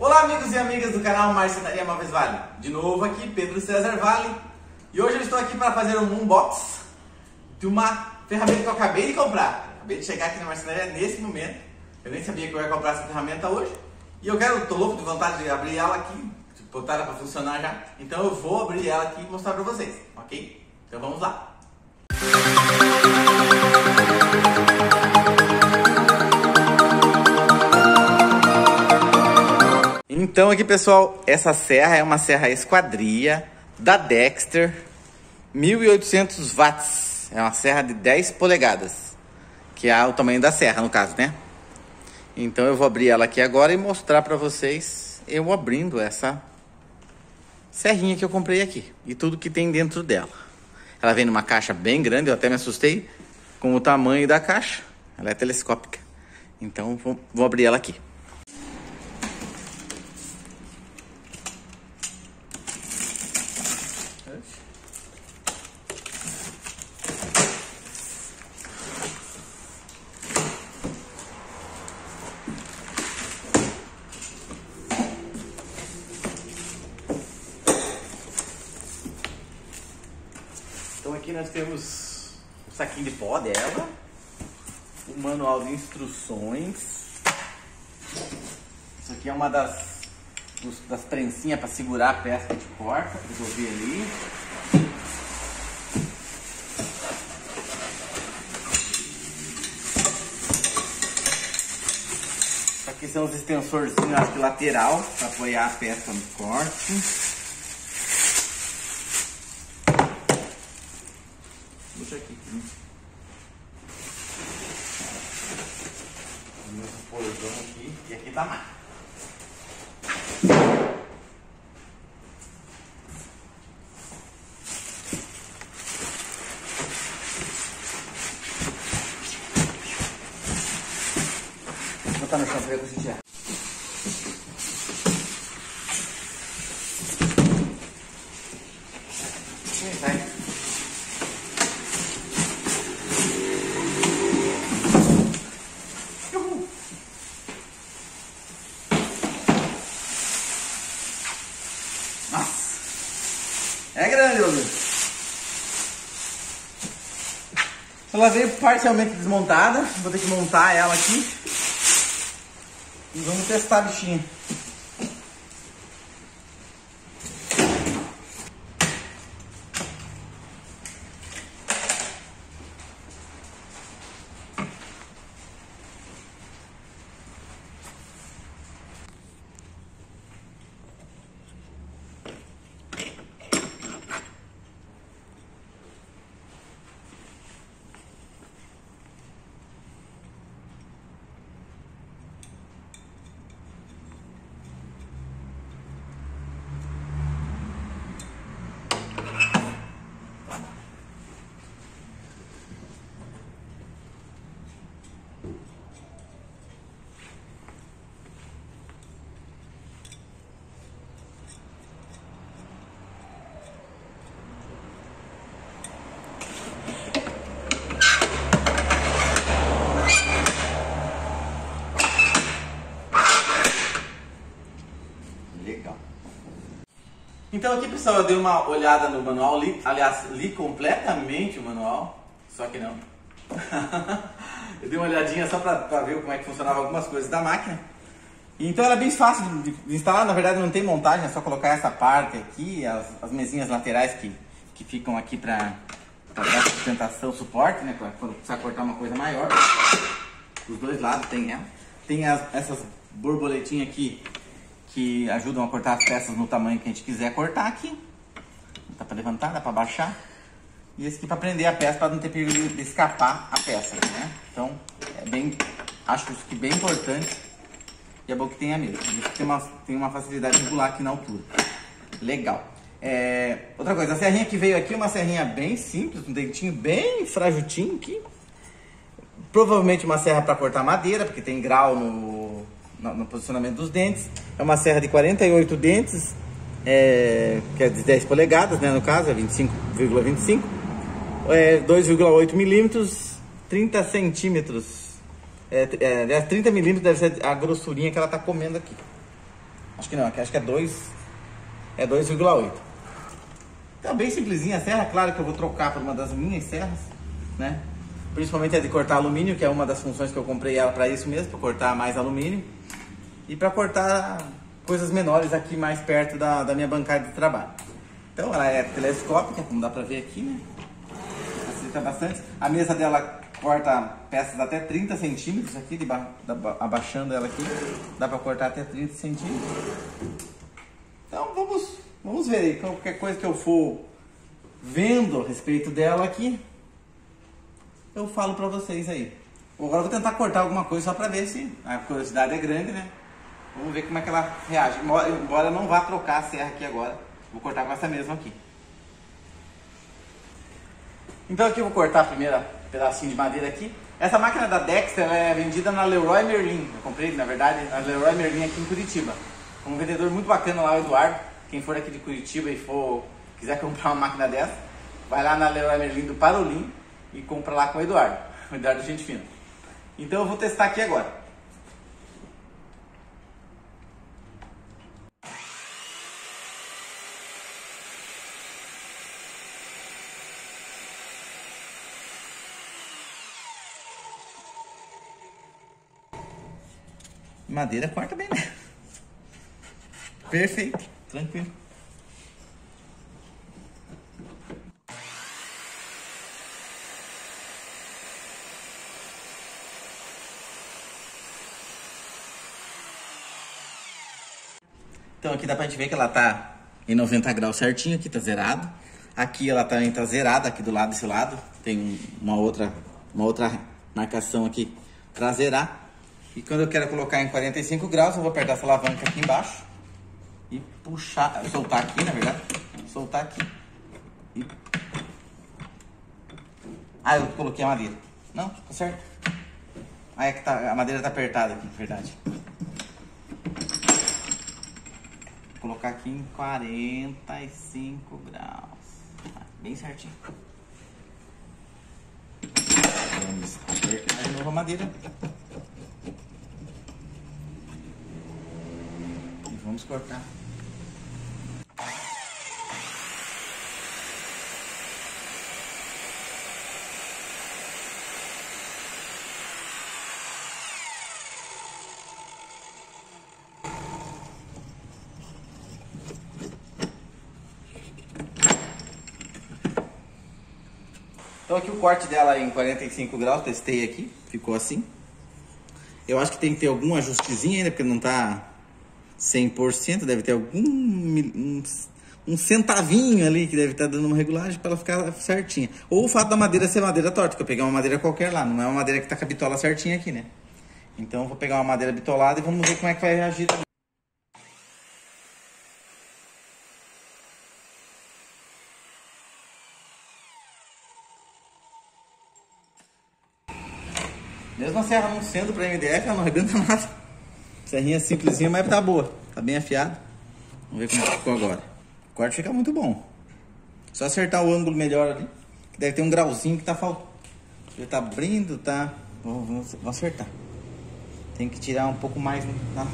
Olá amigos e amigas do canal Marcenaria Móveis Vale. De novo aqui, Pedro César Vale. E hoje eu estou aqui para fazer um unboxing de uma ferramenta que eu acabei de comprar. Acabei de chegar aqui na marcenaria nesse momento. Eu nem sabia que eu ia comprar essa ferramenta hoje. E tô louco de vontade de abrir ela aqui, de botar ela para funcionar já. Então eu vou abrir ela aqui e mostrar para vocês, ok? Então vamos lá. Então aqui pessoal, essa serra é uma serra esquadria da Dexter, 1800 watts, é uma serra de 10 polegadas, que é o tamanho da serra no caso, né? Então eu vou abrir ela aqui agora e mostrar pra vocês eu abrindo essa serrinha que eu comprei aqui e tudo que tem dentro dela. Ela vem numa caixa bem grande, eu até me assustei com o tamanho da caixa, ela é telescópica, então vou abrir ela aqui. Então aqui nós temos o saquinho de pó dela, o manual de instruções. Isso aqui é uma das prensinhas para segurar a peça que a gente corta, para resolver ali. Isso aqui são os extensorzinhos de lateral para apoiar a peça no corte. Deixa aqui. Meus porozão aqui e aqui tá mais. Vou botar no chão pra ver o que a gente é. Vai. É grande, meu Deus. Ela veio parcialmente desmontada. Vou ter que montar ela aqui. E vamos testar a bichinha. Legal. Então aqui pessoal, eu dei uma olhada no manual, li completamente o manual, só que não. Eu dei uma olhadinha só pra ver como é que funcionava algumas coisas da máquina. Então ela é bem fácil de instalar, na verdade não tem montagem, é só colocar essa parte aqui, as mesinhas laterais que ficam aqui pra dar sustentação, suporte, né, quando precisar cortar uma coisa maior. Dos dois lados tem ela. Tem essas borboletinhas aqui, que ajudam a cortar as peças no tamanho que a gente quiser cortar aqui. Dá para levantar, dá para baixar. E esse aqui para prender a peça, para não ter perigo de escapar a peça, né? Então, acho isso aqui bem importante. E é bom que tenha mesmo. Tem uma facilidade de regular aqui na altura. Legal. Outra coisa, a serrinha que veio aqui é uma serrinha bem simples, um dentinho bem frajutinho aqui. Provavelmente uma serra para cortar madeira, porque tem grau no posicionamento dos dentes. É uma serra de 48 dentes, que é de 10 polegadas, né, no caso, é 25,25. 2,8 milímetros, 30 centímetros. 30 milímetros deve ser a grossurinha que ela tá comendo aqui. Acho que não, acho que é 2,8. Então, bem simplesinha a serra. Claro que eu vou trocar por uma das minhas serras, né? Principalmente a de cortar alumínio, que é uma das funções que eu comprei ela para isso mesmo, para cortar mais alumínio. E para cortar coisas menores aqui mais perto da minha bancada de trabalho. Então, ela é telescópica, como dá para ver aqui, né? Facilita bastante. A mesa dela corta peças até 30 centímetros aqui, abaixando ela aqui, dá para cortar até 30 centímetros. Então vamos ver aí, qualquer coisa que eu for vendo a respeito dela aqui, eu falo para vocês aí. Agora eu vou tentar cortar alguma coisa só para ver se a curiosidade é grande, né? Vamos ver como é que ela reage, embora eu não vá trocar a serra aqui agora, vou cortar com essa mesma aqui. Então aqui eu vou cortar a primeira pedacinho de madeira aqui. Essa máquina da Dexter ela é vendida na Leroy Merlin. Eu comprei, na verdade, na Leroy Merlin aqui em Curitiba. Um vendedor muito bacana lá, o Eduardo. Quem for aqui de Curitiba e quiser comprar uma máquina dessa, vai lá na Leroy Merlin do Parolim e compra lá com o Eduardo. O Eduardo é gente fina. Então eu vou testar aqui agora. Madeira corta bem, né? Perfeito, tranquilo. Então aqui dá pra gente ver que ela tá em 90 graus certinho, aqui tá zerado. Aqui ela também tá zerada, aqui do lado desse lado. Tem uma outra marcação aqui pra zerar. E quando eu quero colocar em 45 graus, eu vou apertar essa alavanca aqui embaixo e puxar, soltar aqui, na verdade, soltar aqui. E... Ah, eu coloquei a madeira. Não, tá certo. Ah, é que a madeira tá apertada aqui, na verdade. Vou colocar aqui em 45 graus. Bem certinho. Vamos apertar de novo a madeira. Vamos cortar. Então aqui o corte dela em 45 graus, testei aqui, ficou assim. Eu acho que tem que ter algum ajustezinho ainda, porque não tá 100%, deve ter um centavinho ali que deve estar dando uma regulagem para ela ficar certinha. Ou o fato da madeira ser madeira torta, que eu peguei uma madeira qualquer lá, não é uma madeira que tá com a bitola certinha aqui, né? Então eu vou pegar uma madeira bitolada e vamos ver como é que vai reagir também. Mesmo a serra não sendo para MDF, ela não arrebenta nada. Serrinha simplesinha, mas tá boa. Tá bem afiada. Vamos ver como ficou agora. O corte fica muito bom. Só acertar o ângulo melhor ali. Que deve ter um grauzinho que tá faltando. Ele tá abrindo, tá... Vamos acertar. Tem que tirar um pouco mais na...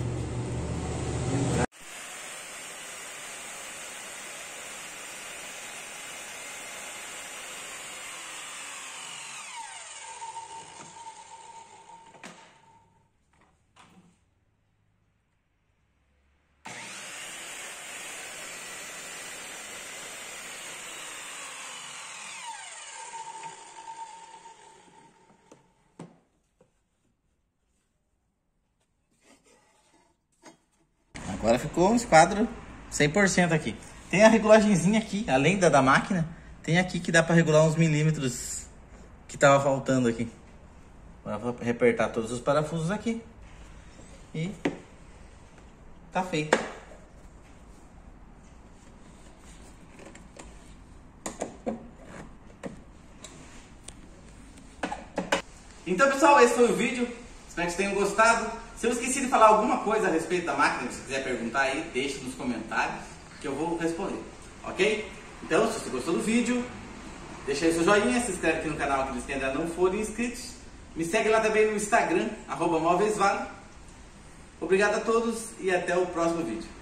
Agora ficou um esquadro 100% aqui. Tem a regulagenzinha aqui, além da máquina, tem aqui que dá para regular uns milímetros que tava faltando aqui. Agora vou apertar todos os parafusos aqui e tá feito. Então pessoal, esse foi o vídeo. Espero que vocês tenham gostado. Se eu esqueci de falar alguma coisa a respeito da máquina, se você quiser perguntar aí, deixe nos comentários que eu vou responder, ok? Então, se você gostou do vídeo, deixa aí seu joinha, se inscreve aqui no canal aqueles que ainda não forem inscritos. Me segue lá também no Instagram, @móveisvale. Obrigado a todos e até o próximo vídeo.